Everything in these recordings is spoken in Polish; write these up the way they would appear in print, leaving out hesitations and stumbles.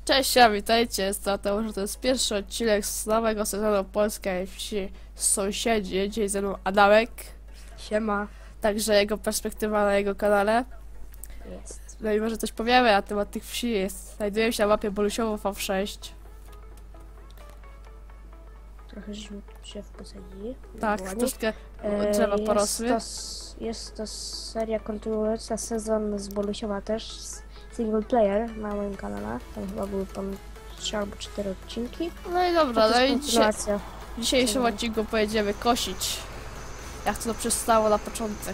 Cześć, ja witajcie, że to jest pierwszy odcinek z nowego sezonu Polskiej Wsi z Sąsiedzi. Dzisiaj ze mną Adamek. Siema. Także jego perspektywa na jego kanale. Jest. No i może coś powiemy na temat tych wsi. Znajdujemy się na mapie Bolusiowo V6. Trochę żeśmy się posadzili. Tak, Ładnie. troszkę drzewa porosły. Jest to seria kontynuująca sezon z Bolusiowa też. Single player na moim kanale. Tam chyba były tam 3 albo 4 odcinki. No i dobra, To no jest i kontynuacja. w dzisiejszym odcinku pojedziemy kosić. Jak to przystało na początek.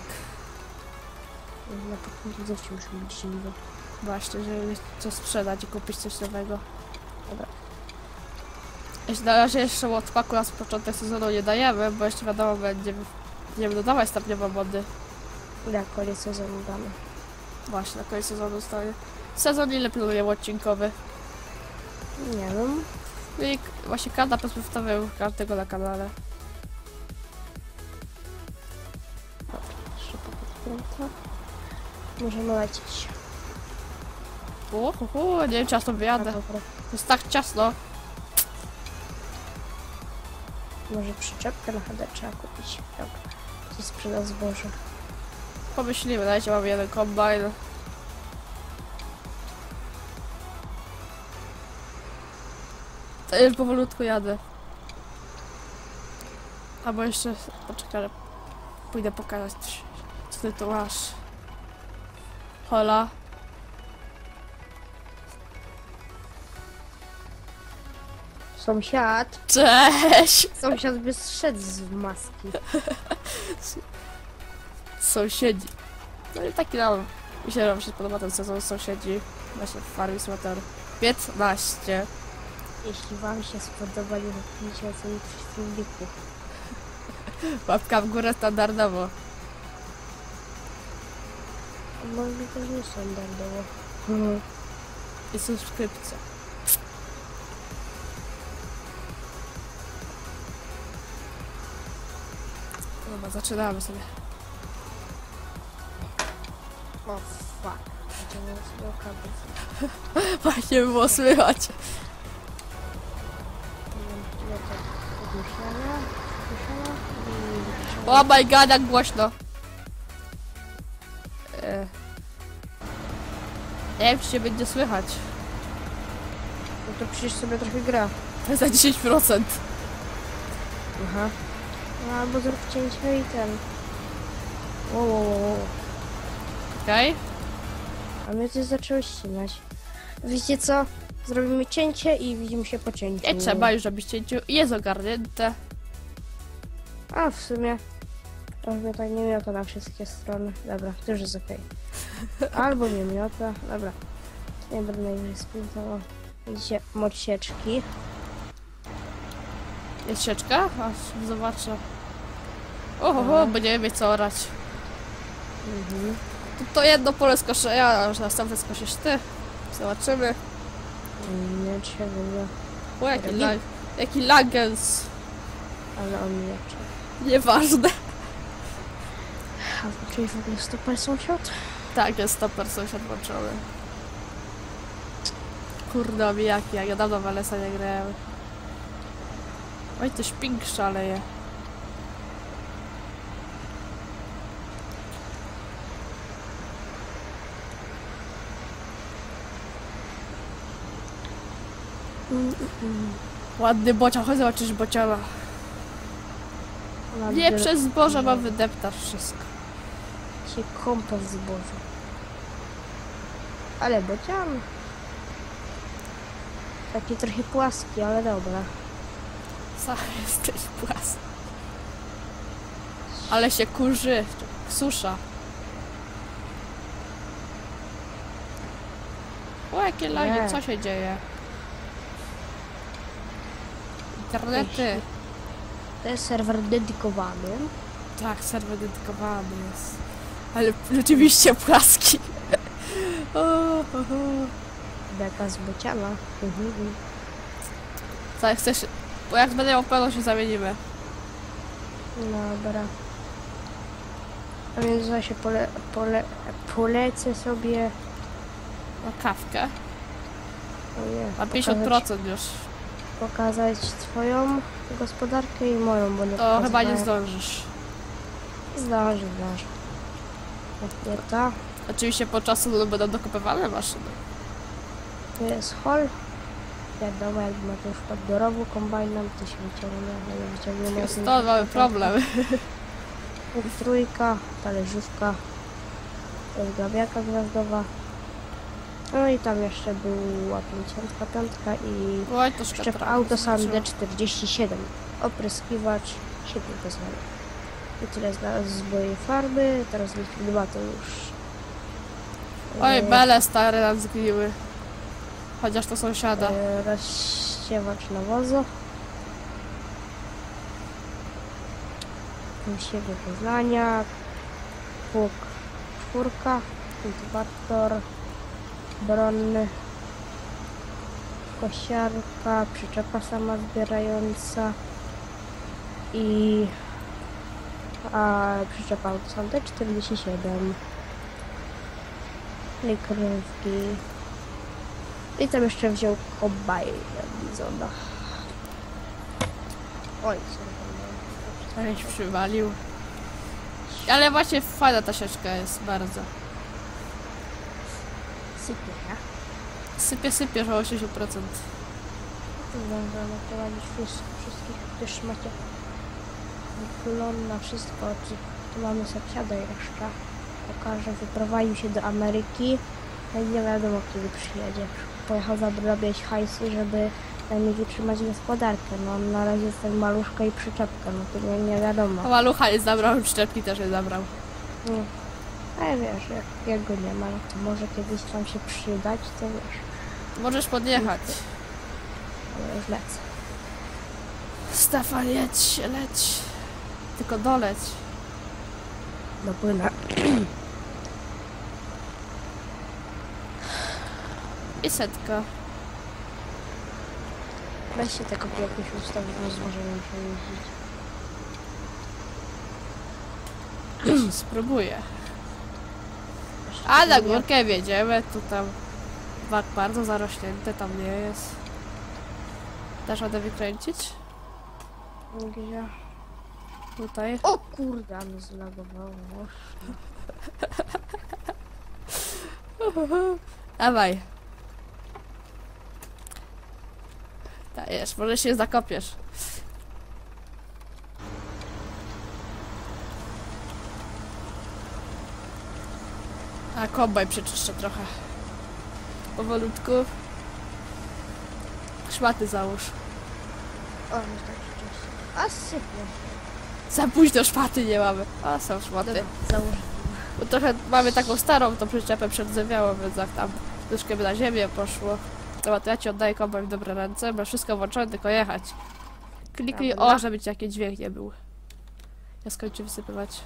Na początku zawsze muszę być zimno. Właśnie, żeby mieć co sprzedać i kupić coś nowego. Dobra. Jeśli na razie jeszcze odpaku na początek sezonu nie dajemy, bo jeszcze wiadomo, będziemy dodawać stopniowo mody. Na koniec sezonu damy. Właśnie, na koniec sezonu stanie. Sezon ile planujemy odcinkowy? Nie wiem. No i właśnie każda przedstawiał każdego na kanale. Szybko podkręcę. Możemy lecieć. Nie wiem, czy ja stąd wyjadę. To Dobra. jest tak ciasno. Może przyczepkę na HD trzeba kupić. Dobra. To sprzeda zboże. Pomyślimy, dajcie, mamy jeden kombajn. To już powolutku jadę. Albo jeszcze, poczekaj, pójdę pokazać coś, co ty tu masz. Hola. Sąsiad. Cześć! Sąsiad by zszedł z maski. Sąsiedzi. No i taki nam, myślę, że wam się podoba ten sezon sąsiedzi. Właśnie w Farming Simulator 15. Jeśli wam się spodoba, nie zapomnijcie ocenić przy filmiku. Łapka w górę standardowo. Może też nie standardowo. I subskrypcja. Dobra, zaczynamy sobie. O fuck. Będziemy sobie okazać. Właśnie było słychać. Oh my god, jak głośno. Nie wiem, czy się będzie słychać. No to przecież sobie trochę gra. Za 10%. Aha. No albo zrób cięcie i ten. Wow. Okej? A mnie coś zaczęło ścinać. Wiecie co? Zrobimy cięcie i widzimy się po cięciu. Nie trzeba już robić cięciu. Jest ogarnięte. A w sumie. Trochę tak nie miota na wszystkie strony. Dobra, to już jest okej. Albo nie miota. Dobra. Nie będę najwyżej sprintował. Widzicie, mocieczki. Jest sieczka? Aż zobaczę. Oho, będziemy mieć co orać. Mhm. To jedno pole skoszę ja, a już następne skosisz ty. Zobaczymy. Nie trzeba było. O, jaki Robi- jaki lagens. Ale on nie trzeba. Nieważne. A czyli w ogóle stoper sąsiad? Tak, jest stoper sąsiad włączony. Kurde, omijaki, jak ja dawno w LS-a nie grałem. Oj, to śpink szaleje. Ładny bocian, chodź zobaczysz bociana. Nie, przez zboże ma wydeptasz wszystko. się kąpa w zbożu. Ale bocian. Taki trochę płaski, ale dobra. Sam jesteś płaski. Ale się kurzy, susza. O, jakie lagi, Nie. co się dzieje? Internety. To jest serwer dedykowany. Tak, serwer dedykowany jest. Ale rzeczywiście płaski. Beka z bociana. Co, jak chcesz... Bo jak będę miał pełno, się zamienimy. Dobra. A w międzyczasie polecę sobie. No, kawkę. O nie, Mam 50% już. pokazać twoją gospodarkę i moją, bo nie To chyba nie pokazywałem. zdążysz. Zdąży. Nie ta. Oczywiście po czasu będą dokopywane maszyny. Tu jest hol. Wiadomo, jak macie już pod dorowu kombajnem, to się wyciągnie, nie wyciągniemy. Stąd mamy problem. Trójka, talerzówka, to jest grabiarka gwiazdowa. No i tam jeszcze była 55 i Oj, to szkoda. szczep Autosan D47, opryskiwacz, świetnie to znamy. I tyle z mojej farby, teraz likwidowator już. Oj, bele stare nam zgniły. Chociaż to sąsiada. Rozsiewacz nawozu. Siebie Poznania, pług czwórka, kultywator, bronny, kosiarka, przyczepa sama zbierająca i przyczepa Autosan T47, krywki i tam jeszcze wziął kombajn Bizona. Oj, Jakiś przywalił. Ale właśnie fajna ta sieczka jest bardzo. sypie, nie? Sypie, że 80%. Zdążyłem prowadzić wszystkich, też macie wgląd na wszystko. Tu mamy sąsiada jeszcze. Pokażę, wyprowadził się do Ameryki. No i nie wiadomo, kiedy przyjedzie. Pojechał zarabiać hajsy, żeby na nie wytrzymać gospodarkę. No na razie jest ten maluszka i przyczepka, no to nie wiadomo. A malucha nie zabrał, szczepki też nie zabrał. Nie. Ale wiesz, jak go nie ma, no to może kiedyś tam się przydać, to wiesz. Możesz podjechać. Ale już lecę. Stefan, leć. Tylko doleć. Dopłynę. I setka. Weź się tego jakoś ustawić, bo zdążyłem się jeździć. Spróbuję. Jeszcze A na nie- górkę wiedziemy, tu tam bardzo zarośnięte, tam nie jest. Dasz radę wykręcić? Gdzie? Tutaj. O kurde, ale zlagowało. Dawaj. Dajesz, może się zakopiesz. A kombaj przeczyszczę trochę. Powolutku. Szmaty załóż. O, nie tak wcześniej. A sypie. Za późno szmaty nie mamy. A są szmaty. Dobra, założę. Bo trochę mamy taką starą, tą przyczepę przerdzewiałą, więc jak tam troszkę by na ziemię poszło. Dobra, to ja ci oddaję kombaj w dobre ręce, bo wszystko włączone, tylko jechać. Kliknij Dobra. O, żeby ci jakiś dźwięk nie był. Ja skończę wysypywać.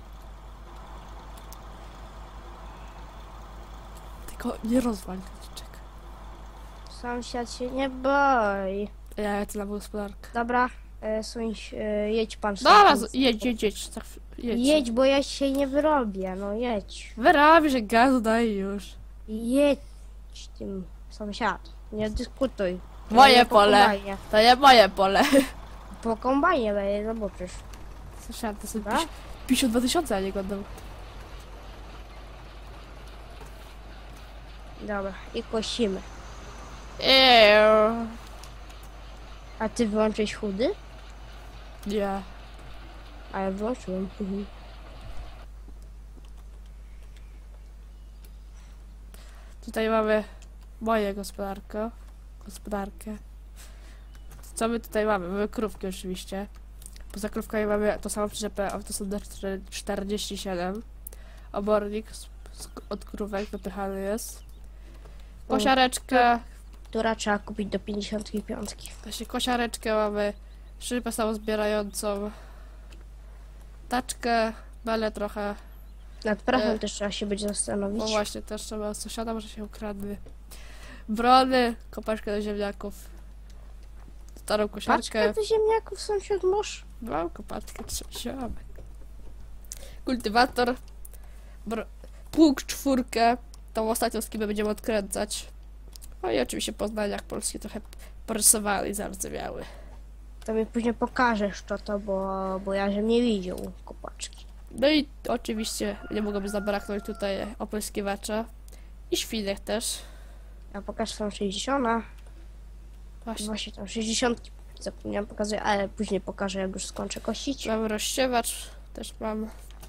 Tylko nie rozwal liczek. Sąsiad się nie boi. Ja lecę na gospodarkę. Dobra, jedź pan. Dobra, stąd. jedź. Jedź. Jedź, bo ja się nie wyrobię, no jedź. Wyrabi, że gazu daj już. Jedź tym sąsiad. Nie dyskutuj. Moje Nie po pole. kombajnie. To nie moje pole. Po kombajnie będzie, zobaczysz. Słyszałem, to sobie Dobra? 52 000, a nie go dał. Dobra, i kosimy. Eee. A ty wyłączyłeś chudy? Nie. A ja wyłączyłem. Tutaj mamy moje gospodarkę. Co my tutaj mamy? Mamy krówki oczywiście. Poza krówkami mamy to samo przyczepę Autosan D47. Obornik od krówek wypychany jest. Kosiareczkę. Która trzeba kupić do 55. Właśnie kosiareczkę mamy. Szybę samozbierającą. Taczkę. Bele trochę. Nad pracą E. też trzeba się będzie zastanowić. O właśnie, też trzeba sąsiada, może się ukradnie. Brony, kopaczkę do ziemniaków. Starą kosiarkę. Paczkę do ziemniaków sąsiad masz? Mam kopaczkę, trzeba. Kultywator. Pług czwórkę. Tą ostatnią skibę będziemy odkręcać. No i oczywiście Poznaniak polski trochę porysowali i zardzewiały. To mi później pokażesz to, bo ja żem nie widział kopaczki. No i oczywiście nie mogłoby zabraknąć tutaj opryskiwacza i świnek też. Ja pokażę tą 60. Właśnie. Właśnie tam 60 zapomniałam pokazać, ale później pokażę, jak już skończę kosić. Mam rozsiewacz, też mam.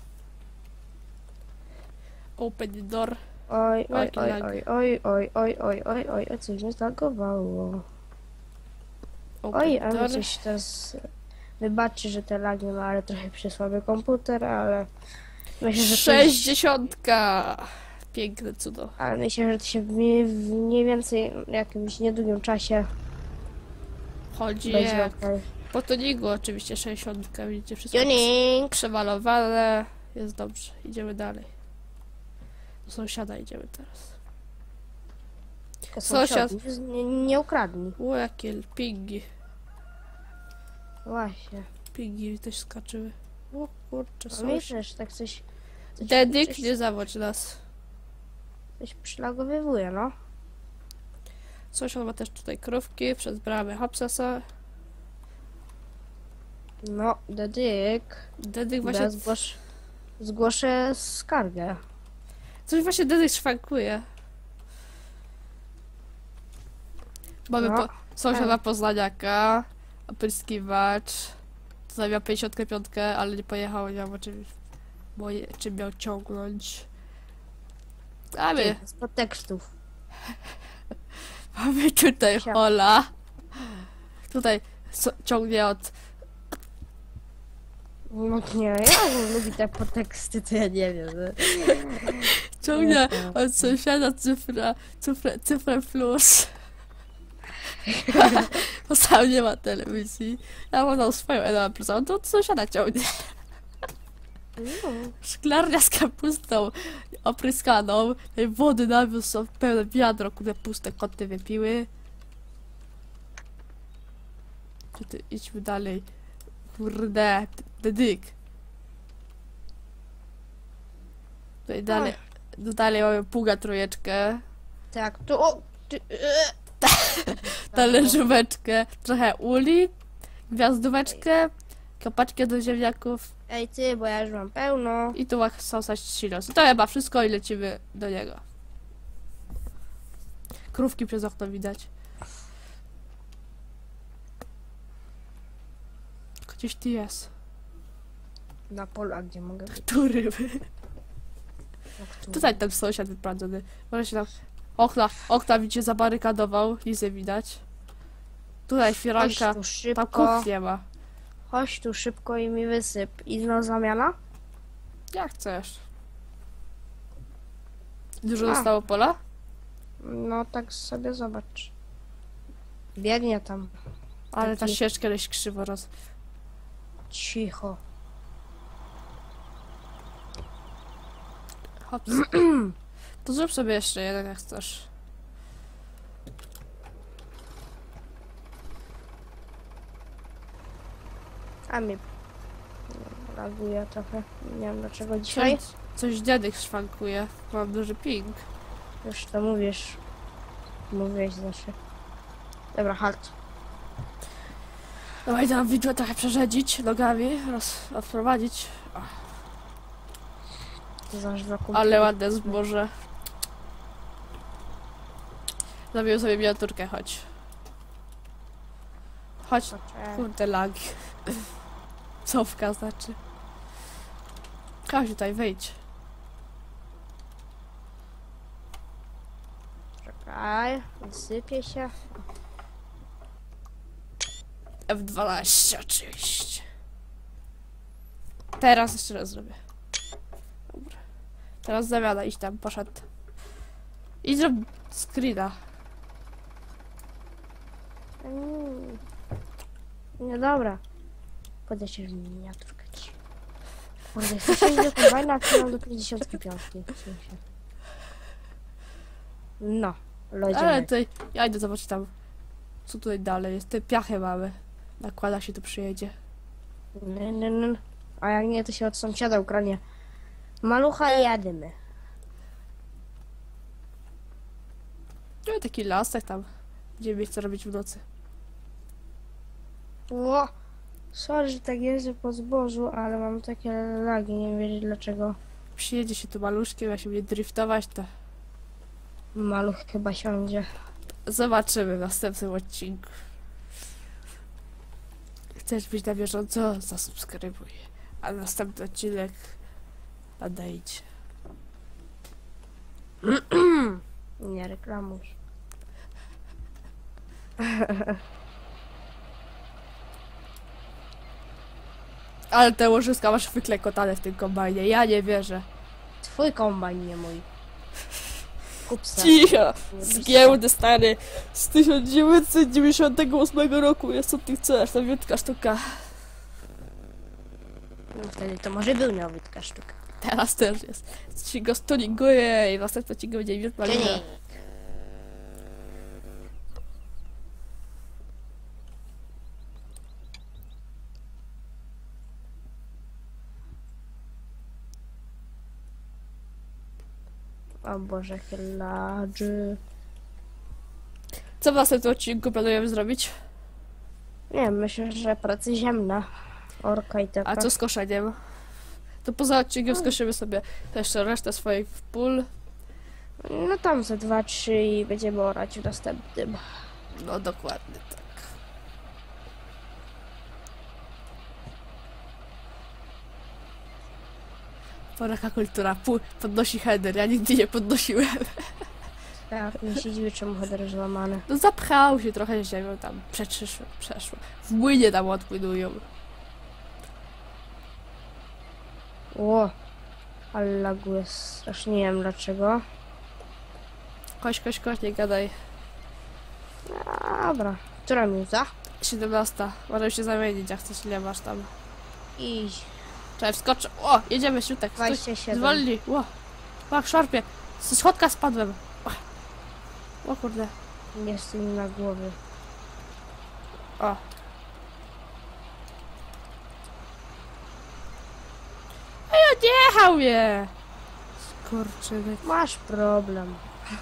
Open door. Oj, oj, Jaki oj, lag. oj, oj, oj, oj, oj, oj, oj, oj, coś mnie zlagowało. Oj, Open ale door. coś teraz... Wybaczcie, że te lagi ma, ale trochę przysłaby komputer, ale... Myślę, że to, 60. Piękne cudo. ale myślę, że to się w mniej więcej jakimś niedługim czasie Chodzi będzie jak okej. po tonigu oczywiście 60. Widzicie wszystko Tuning! przemalowane. Jest dobrze. Idziemy dalej. Do sąsiada idziemy teraz. Tylko Sąsiad. sąsiad. Nie ukradnij. O, jakie pingi. Właśnie. Pingi też skaczyły. O kurczę, No sąsiad. myślę, że tak coś Dedyk, nie zawodź nas. coś przylagowywuje, no. Sąsiad ma też tutaj krówki przez bramę Hapsasa. No, dedyk. Dedyk Właśnie... właśnie... Zgłoszę skargę. Coś właśnie Dedyk szwankuje. Mamy No. sąsiada Poznaniaka, opryskiwacz. Tutaj miał 55, ale nie pojechał, nie wiem czym miał ciągnąć. Mamy Z podtekstów. Mamy tutaj Siad. Hola. Tutaj ciągnie od... No nie, ja lubię te podteksty, to ja nie wiem. Ciągnie od sąsiada cyfrę plus. Bo sam nie ma telewizji. Ja mam tam swoją Enea plus, a on to od sąsiada ciągnie. No, Szklarnia z kapustą opryskaną. Tej wody nawiózł są pełne wiadro, kurde puste koty wypiły. Idźmy dalej. Kurde, dedyk. Tutaj dalej mamy Puga trójeczkę. tak, tu... O, Talerzóweczkę, trochę uli, gwiazdóweczkę, kopaczkę do ziemniaków Ej ty, bo ja już mam pełno. i tu ma sosać silos. I to chyba wszystko i lecimy do niego. Krówki przez okno widać. Gdzieś ty jest. Na polu, a gdzie mogę być? Tu ryby. No, który? Tutaj ten sąsiad wyprowadzony. Może się tam... Okna widzicie zabarykadował, nic nie widać. Tutaj Chodź firanka, tu tam szybko. kuchnię ma. Chodź tu szybko i mi wysyp. Inna zamiana? Jak chcesz. Dużo A. zostało pola? No tak sobie zobacz. Biegnie tam. Ale ta Taki- ścieżka jest krzywo Cicho. Hops. To zrób sobie jeszcze jeden jak chcesz. A mi... Laguje trochę. Nie wiem dlaczego dzisiaj. Coś dziadek szwankuje. Mam duży ping. Już to mówisz. Mówiłeś znaczy. Dobra, halt. Dawaj tam widłę trochę przerzedzić nogami, odprowadzić. To zaś wokół. Ale ładne zboże. Zrobię sobie miniaturkę, chodź. Chodź, kurde lagi. Cofka znaczy. Chodź tutaj, wyjdź. Czekaj, wysypie się. F12 oczywiście. Teraz jeszcze raz zrobię. Dobra. Teraz zamiana, iść tam, poszedł. I zrób screena. Nie, dobra. Podejście miniaturkę ci. Kurde, chcę się do kombajna, a mam do 55. w sensie. No, Ale lodzie. tutaj, ja idę zobaczyć tam, co tutaj dalej jest. Te piachy mamy. Nakłada się, tu przyjedzie. A jak nie, to się od sąsiada ukradnie. Malucha i jadymy. No taki lasek tam. Będziemy mieć co robić w nocy. Ło! Sorry, że tak jeżdżę po zbożu, ale mam takie lagi, nie wiem dlaczego. Przyjedzie się tu maluszkiem, jak się będzie driftować, to Maluch chyba siądzie. zobaczymy w następnym odcinku. Chcesz być na bieżąco? Zasubskrybuj. A następny odcinek nadejdzie. Nie reklamuj. Ale te łożyska masz wyklekotane w tym kombajnie, ja nie wierzę. Twój kombajn, nie mój. Kup se. Cicho! Z giełdy, stary! Z 1998 roku jest co ty chcesz, nowiutka sztuka. No wtedy to może był nowitka sztuka. Teraz też jest. Ci go stuninguje i następnie ci go będzie miód malina. Czyli o Boże, hyladży. Co w następnym odcinku planujemy zrobić? Nie wiem, myślę, że praca ziemna. Orka i taka. A co z koszeniem? To poza odcinkiem skoszymy sobie też resztę swoich pól. No tam ze 2-3 i będziemy orać w następnym. No dokładnie tak. Polska kultura podnosi header, ja nigdy nie podnosiłem. Tak, nie się dziwię, czemu header złamany. No zapchał się trochę ziemią tam, przeszło. W młynie tam odpłynują. Ło, ale laguje strasznie, nie wiem dlaczego. Koś, nie gadaj. Dobra, która minuta? 17. Możemy się zamienić, jak chcesz, ile masz tam. Idź. Czekaj, wskoczę. O, jedziemy, siutek. 27. Zwolnij. Ło. Ła, szarpie. Z schodka spadłem. O kurde. Jest mi na głowie. O. Ej, odjechał mnie! Skurczynek. Masz problem.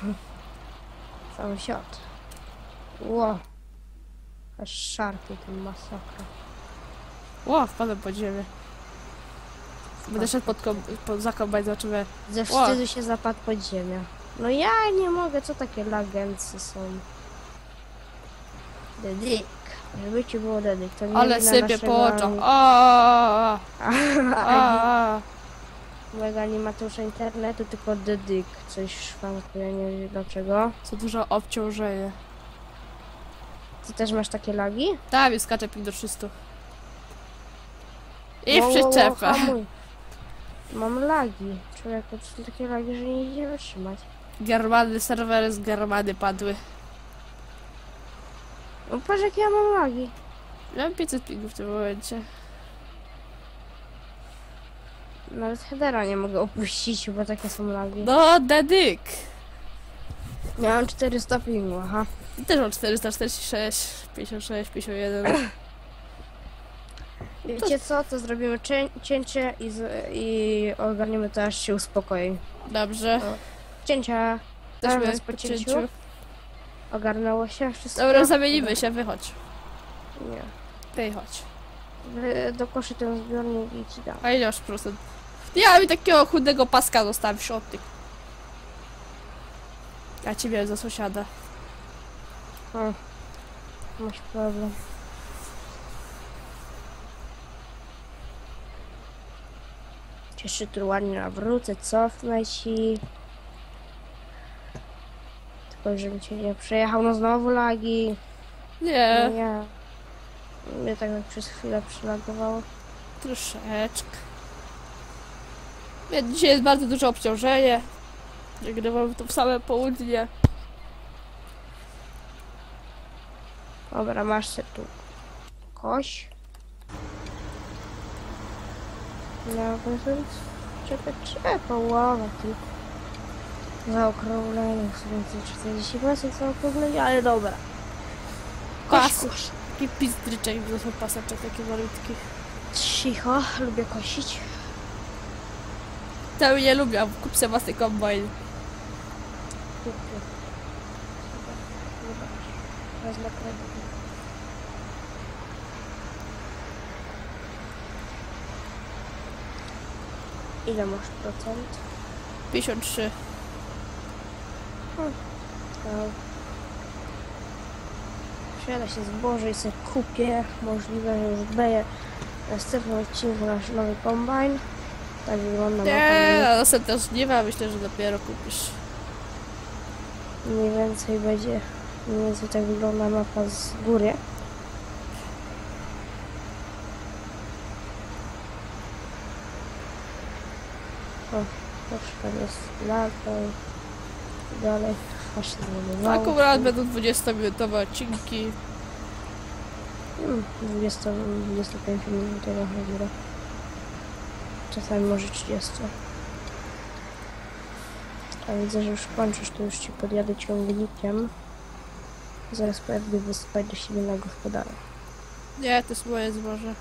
Sąsiad. Ło. Aż szarpie ten masakra. Ło, wpadłem pod ziemię. Będę szedł za kombajn, zobaczymy. Ze wstydu się zapadł pod ziemię. No ja nie mogę, co takie lagency są? Dedyk. Żeby ci było dedyk, to nie Ale wina sypie naszego po oczach. O. Mojego animatorza internetu, tylko dedyk. Coś szwankuje, nie wiem dlaczego. Co dużo obciążenie. Ty też masz takie lagi? Tam jest skacze pik do 300. I w Wow, przyczepę. hamuj. Mam lagi. Człowieku, to są takie lagi, że nie idzie wytrzymać. Germany, serwery z Germany padły. No patrz jak ja mam lagi. Miałem 500 pingów w tym momencie. Nawet headera nie mogę opuścić, bo takie są lagi. No, dedyk. Miałem 400 pingu, aha. Też mam 446, 56, 51. Wiecie co, to zrobimy cięcie i ogarniemy to, aż się uspokoi. Dobrze. Cięcia. Jesteśmy Zaraz po po cięciu. cięciu. Ogarnęło się wszystko. Dobra, zamienimy się, wychodź. Nie. Ty chodź. Do koszy ten zbiornik i ci dam. A ile masz procent? Ja mi takiego chudego paska dostałem w środek. Ja cię miałem za sąsiada. O, masz problem. Jeszcze tu ładnie nawrócę, cofnę ci. Tylko żebym cię nie przejechał, no znowu lagi. Nie, Nie. Mnie tak jak przez chwilę przylagowało. troszeczkę. Nie, dzisiaj jest bardzo duże obciążenie. Nagrywamy to w same południe. Dobra, masz się tu koś. No, połowa tylko. Zaokrąglenie, w sumie 40% zaokrąglenia, ale dobra. Pas. Taki pizdryczek, to są paseczek takie malutkie. Cicho, lubię kosić. To nie lubię, kup sobie własny kombajn. Kupię. Wezmę kredyt. Ile masz procent? 53. No. Przyjada się zboże i sobie kupię. Możliwe, że już będzie w następnym odcinku nasz nowy kombajn. Tak wygląda Nie, mapa. na następne żniwa myślę, że dopiero kupisz. Mniej więcej będzie. Mniej więcej tak wygląda mapa z góry. O, proszę, tam jest lato i dalej. Aż się zbudowało. Akurat będą 20-minutowe odcinki. 25 minutowa chodziła. Czasami może 30. A widzę, że już kończysz, to już ci podjadę ciągnikiem. Zaraz pojadę wysypać do siebie na gospodarę. Nie, to jest moje zboże.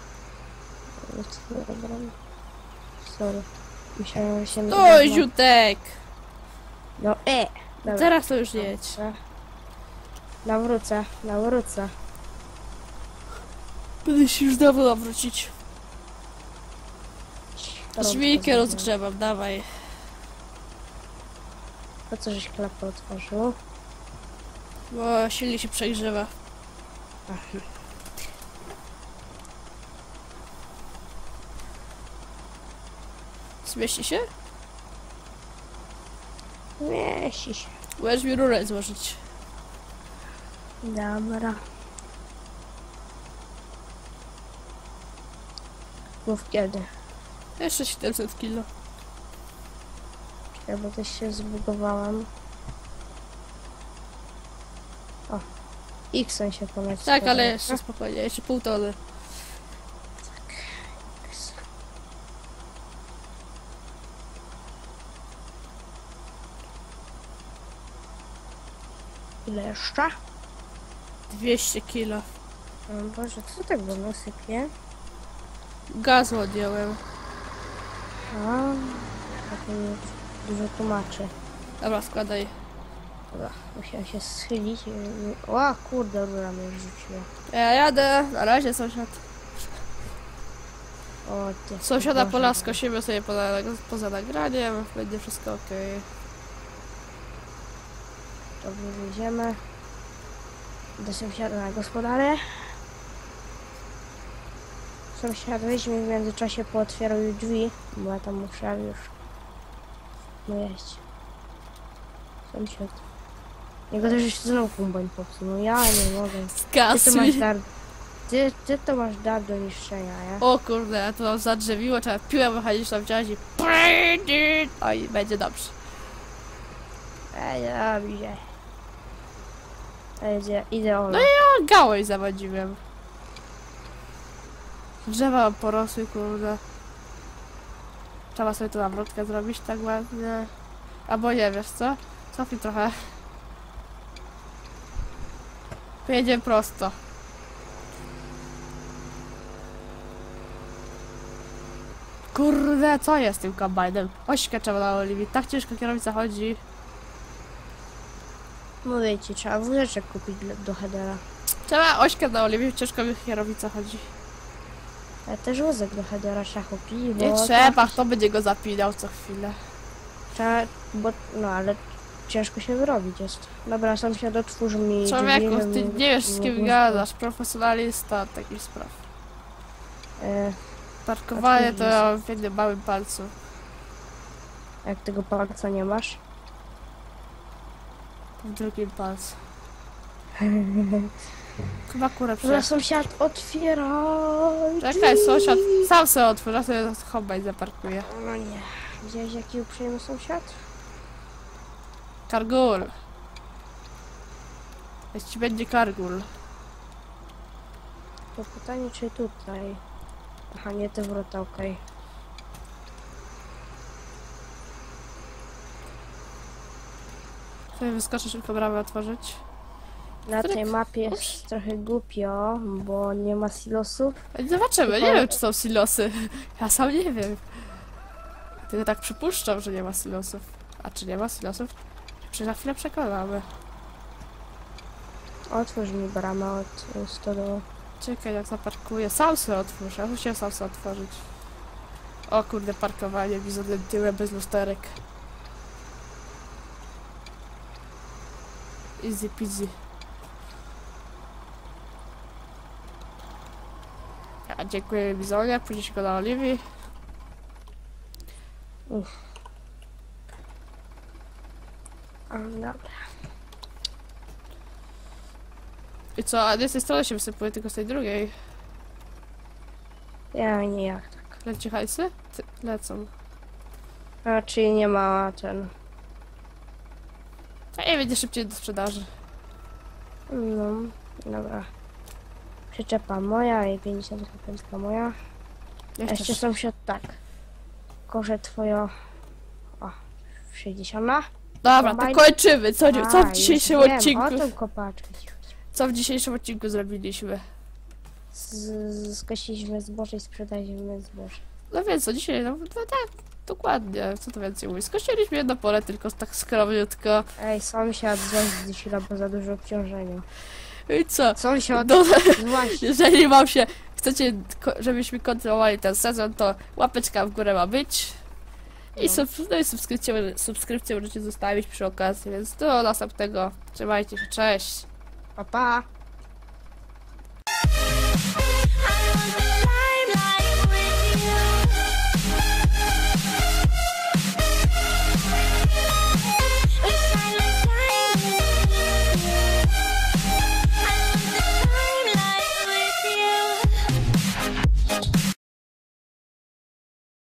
Sorry. Musiałem się... To ziutek! No Dobra. Teraz to już jedź. Nawrócę. Będę się już dawno nawrócić. Świnkę rozgrzewam, dawaj. Po co żeś klapę otworzył? Bo silnie się przegrzewa. Zmieści się? Mieści się. Możesz mi rurę złożyć. Dobra. Mów kiedy. Jeszcze 700 kilo. Czekaj, bo też się zbugowałam. O. X-em się ponad. Tak, ale jeszcze spokojnie, jeszcze pół tony. Ile jeszcze? 200 kilo. O Boże, co tak wolno sypie? Gaz odjąłem. A, to mi dużo tłumaczy. Dobra, składaj. Dobra, musiałem się schylić i... O kurde, rura mnie rzuciła. Ja jadę. Na razie sąsiad. O ty. Sąsiada Boże, pola skosimy sobie poza nagraniem. Będzie wszystko ok. Dobrze, wyjdziemy. Do sąsiada na gospodarę. Sąsiad weźmie w międzyczasie pootwierał drzwi, bo ja tam muszę już jeść. Sąsiad. Jego też jeszcze znowu kombajn popsuł. No ja nie mogę. Ty to masz Skasuj. dar. Ty to masz dar do niszczenia, nie? O kurde, ja to mam zadrzewiło, trzeba piłę mechaniczną wziąć i... Oj, będzie dobrze. Dobrze. Idealnie. No ja gałąź zawodziłem. Drzewa porosły, kurde. Trzeba sobie tu nawrotkę zrobić tak ładnie. Albo nie, wiesz co? Cofnij trochę. Pojedziemy prosto. Kurde, co jest z tym kombajnem? Ośkę trzeba naoliwić, tak ciężko kierownica chodzi. Mówię ci, trzeba wózeczek kupić do headera. Trzeba ośkę naoliwić, ciężko mi kierownica chodzi. Ale też wózek do headera trzeba kupić, bo... Nie trzeba, kto będzie go zapinał co chwilę. Trzeba, bo... No ale ciężko się wyrobić jest. Dobra, sąsiad otwórz mi drzwi, Człowieku, ty żebym nie wiesz z kim mógł- gadasz, profesjonalista od takich spraw. E, Parkowanie to Oczywiście. w jednym małym palcu. jak tego palca nie masz? W drugim palcu. Chyba kurę Dobra, przyjechał. sąsiad, otwieraj! Czekaj, sąsiad, sam sobie otwórz, ja sobie kombajn zaparkuję. No nie. Widziałeś jaki uprzejmy sąsiad? Kargul. Jeśli będzie kargul. To pytanie, czy tutaj? Aha, nie te wrota, okej. Sobie wyskoczysz tylko bramę otworzyć. Na tej Fryk. mapie jest trochę głupio, bo nie ma silosów. Zobaczymy, nie wiem czy są silosy. Ja sam nie wiem. Tylko tak przypuszczam, że nie ma silosów. A czy nie ma silosów? Czy za chwilę przekonamy. Otwórz mi bramę od stodoły. Czekaj, jak zaparkuję. Sam sobie otwórz. Ja musiałem sam sobie otworzyć. O kurde, parkowanie widzę tyłem bez lusterek. Easy peasy. Ja dziękuję Bizonie, pójdzie się go na Oliwii. Dobra. I co, a nie z tej strony się wysypuje, tylko z tej drugiej. Ja nie jak tak. Leci hajsy? Lecą. A czyli nie ma ten. A nie będzie szybciej do sprzedaży. No, dobra. Przyczepa moja i 50 moja. Jeszcze sąsiad tak. Korze twoja. O, 60. Dobra, to kombajn. kończymy. Co w dzisiejszym Wiem, odcinku? o tym kopaczkę. Co w dzisiejszym odcinku zrobiliśmy? Skosiliśmy zboże i sprzedaliśmy zboże. No więc co, dzisiaj, no tak, dokładnie, co to więcej mówić. Skosiliśmy jedno pole, tylko tak skromniutko. Ej, sąsiad, złaź chwila, bo za dużo obciążenia. I co? Sąsiad, No, złaź. jeżeli chcecie, żebyśmy kontynuowali ten sezon, to łapeczka w górę ma być. I, no i subskrypcję możecie zostawić przy okazji, więc do następnego. Trzymajcie się, cześć! Pa, pa.